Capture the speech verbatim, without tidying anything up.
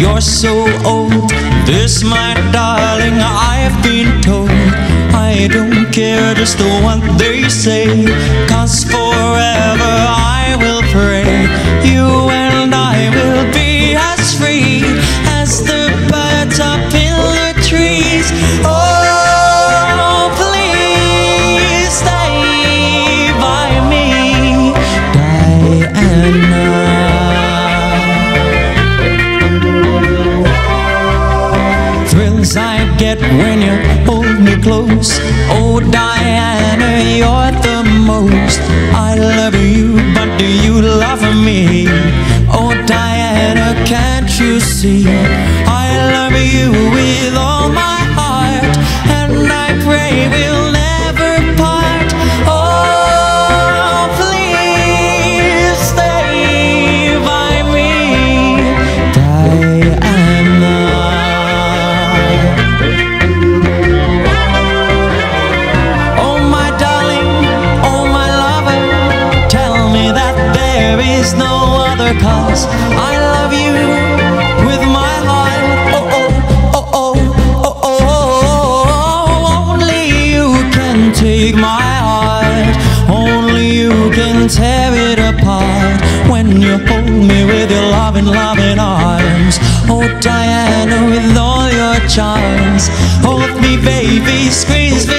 you're so old. This, my darling, I've been told. I don't care just what they say, 'cause forever I will pray. You and I will be as free as the birds up in the trees. Oh, please stay by me, Diana. Thrills I get when you hold me close. Oh, Diana, you're the most. I love you, but do you love me? Oh, Diana, can't you see? I love you with all my heart, and I pray we'll never part. Oh, please stay by me, Diana. Oh, my darling, oh, my lover, tell me that there is no other, 'cause I love you with my heart. Oh, oh, oh, oh, oh, oh, only you can take my heart. Only you can tear it apart when you hold me with your loving, loving arms. Oh, Diana, with all your charms, hold me, baby, squeeze me.